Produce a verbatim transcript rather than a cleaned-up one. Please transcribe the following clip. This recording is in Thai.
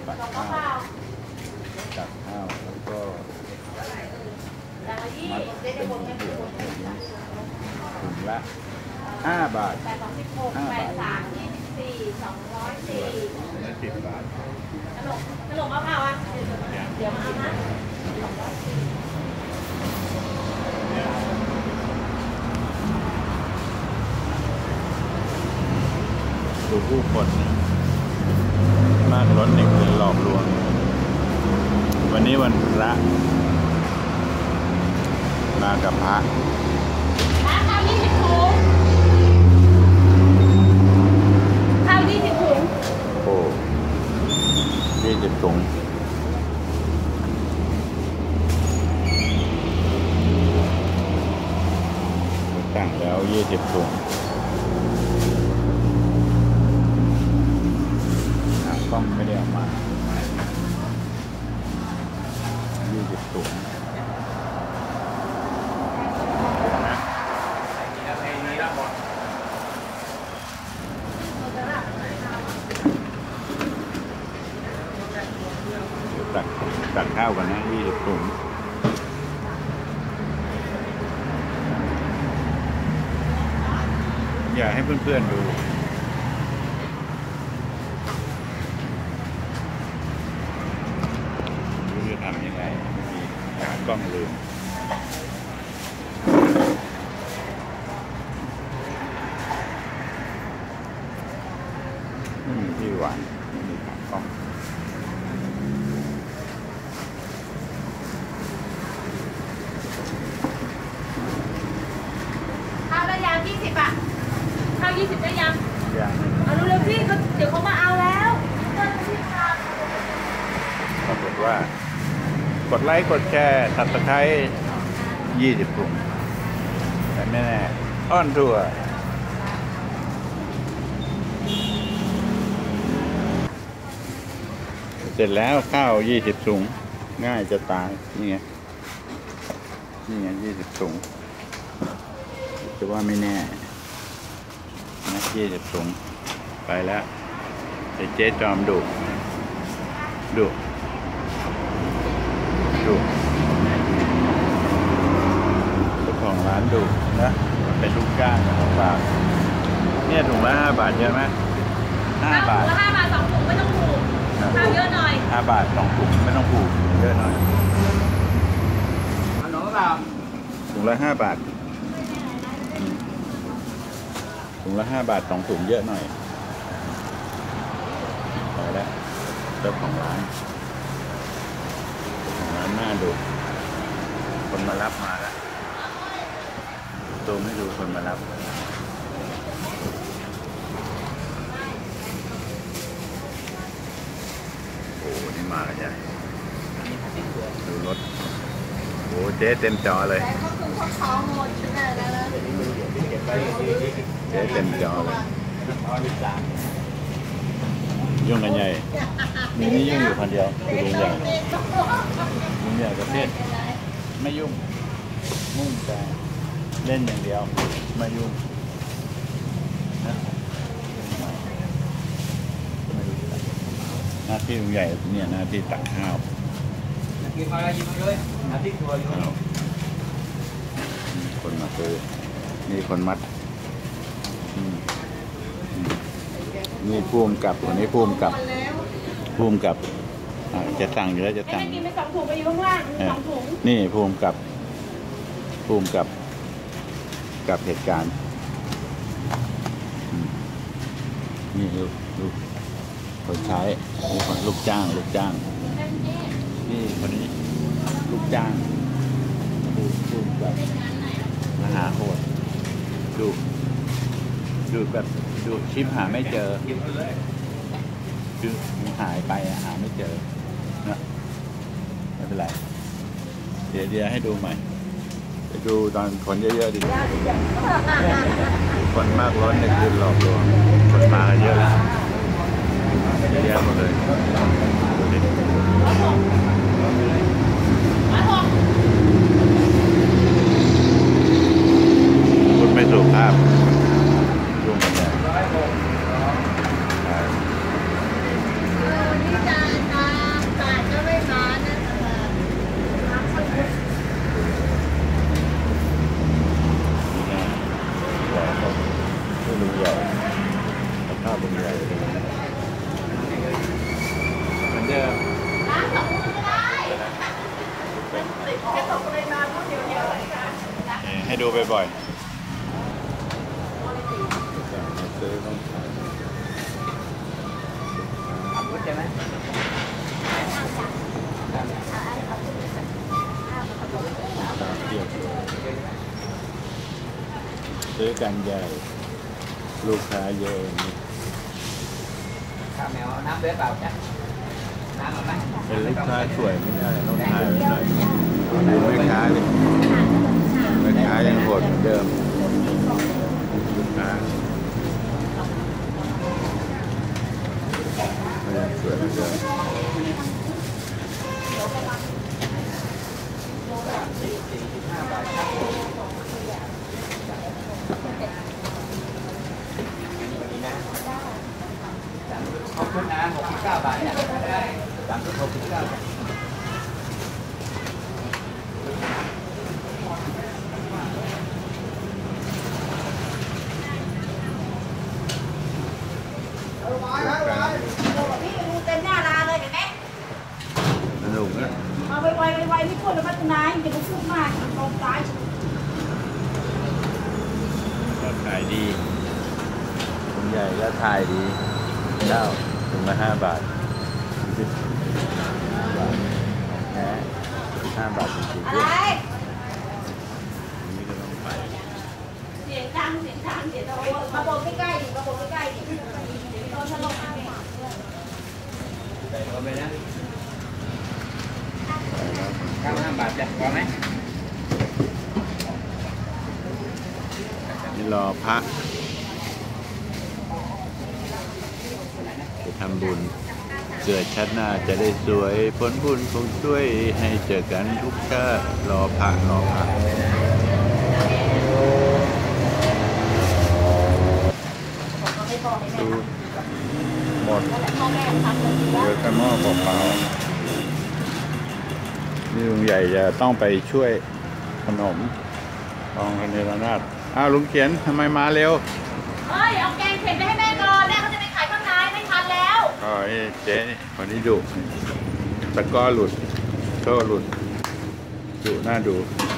ตักข้าวตักข้าวแล้วก็มัดเป็นถุงถุงละห้าบาทห้าบาทนี่สิบบาทขนมขนมมะพร้าวอ่ะเดี๋ยวมาเอานะดูผู้คนมากล้นในคืนหลอกลวงวันนี้วันพระมากับพระข้าวยี่สิบถุงข้าวยี่สิบถุงโอ้ยี่สิบถุงตั้งแล้วยี่สิบถุงกล้องไม่ได้ออกมายี่สิบถุงตักตักข้าวกันนะยี่สิบถุงอยากให้เพื่อนๆดูจะทำยังไงมีขากล้องลืมไม่มีที่วางไม่มีขากล้องข้าวได้ยังยี่สิบอ่ะข้าวยี่สิบได้ยังยังเอาเร็วๆพี่เขาเดี๋ยวเขามาเอาแล้วปรากฏว่ากดไลค์กดแชร์สับสไครบ์ยี่สิบถุงแต่แน่ๆอ้อนทั่วเสร็จแล้วข้าวยี่สิบถุงง่ายจะตายนี่ไงนี่ไงยี่สิบถุงจะว่าไม่แน่นะยี่สิบถุงไปแล้วแต่เจ๊จอมดุดุดุเจ้าของร้านดุนะเป็นลูกจ้างของฝากเนี่ยถุงละห้าบาทเยอะไหมห้าบาทห้าบาทสองถุงไม่ต้องผูกข้าวเยอะหน่อยห้าบาทสองถุงไม่ต้องผูกเยอะหน่อยขนมเปล่าถุงละห้าบาทถุงละห้าบาทสองถุงเยอะหน่อยพอแล้วเจ้าของร้านร้านหน้าดูคนมารับมาแล้วตัวไม่ดูคนมารับโอ้นี่มากันใหญ่ดูรถโอ้เจ๊เต็มจอเลยเจ๊เต็มจอเลยยุ่งกันใหญ่มีนี่ยุ่งอยู่คนเดียวคือลุงใหญ่ลุงใหญ่ประเภทไม่ยุ่งมุ่งแต่เล่นอย่างเดียวไม่ยุ่งนะหน้าที่ลุงใหญ่เนี่ยหน้าที่ตักข้าวกินมาแล้วกินมาเลยหาที่ตัวอยู่คนมาซื้อนี่คนมัดนี่พุ่มกับคนนี้พุ่มกับพุ่มกับจะสั่งอยู่แล้วจะสั่งกินไปสองถุงไปอยู่ข้างล่างสองถุงนี่พุ่มกับพุ่มกับกับเหตุการณ์นี่ลูกลูกคนใช้นี่คนลูกจ้างลูกจ้างนี่คนนี้ลูกจ้างดูดูแบบมหาโหดดูดูแบบดูชิปหาไม่เจอดูหายไปหาไม่เจอนะไม่เป็นไรเดี๋ยวเดี๋ยวให้ดูใหม่ไปดูตอนคนเยอะๆดิคนมากร้อนในคืนหลอกลวงคนมาเยอะแล้วเยอะแยะหมดเลยพูดไม่สุภาพยุ่งกันใหญ่บ่อยๆซื้อต้องขับรถใช่ไหมเทียบซื้อกันใหญ่ลูกค้าเยอะนี่ข้าวแมวน้ำเลือดเปล่าจ้ะน้ำเอาไหมเป็นลูกค้าสวยไม่ได้ต้องถ่ายไว้หน่อยดูแม่ค้าดิแม่ค้ายังโหดเหมือนเดิมลูกค้าก็ยังสวยเหมือนเดิมสี่สิบห้าบาทขอบคุณนะหกสิบเก้าบาทเนี่ยสามสิบหกสิบเก้าบาทพี่ดูเต็มหน้าร้านเลยเห็นไหมสนุกนะมาไวไวไวๆไม่พูดเลยพัฒนาอย่าไปพูดมากตรงซ้ายก็ขายดีคนใหญ่ก็ถ่ายดีเจ้าถึงมาห้าบาทสิบห้าบาทแค่ห้าบาทจริงๆอะด้ไรวยนี่ก็ต้องไปเสียงดังเสียงดังเสียงดังมาบอกใกล้ๆดิมาบอกใกล้ๆดิโดนถล่มมาเนี่ยใส่ลงไปนะเก้าห้าบาทจ้ะพอไหมนี่รอพระจะทำบุญเกิดชาติหน้าจะได้สวยผลบุญคงช่วยให้เจอกันทุกชาติรอพระรอพระดูหมดเหลือแต่หม้อเปล่าๆนี่ลุงใหญ่จะต้องไปช่วยขนมทองกันเนรนาถอ้าวลุงเขียนทำไมมาเร็วเฮ้ยเอาแกงเผ็ดไปให้แม่ก่อนแม่เขาจะไปขายข้างในไม่ทันแล้วอ๋อไอ้เจ๊นี่คนนี้ดุตะกร้อหลุดโซ่หลุดดุหน้าดูเ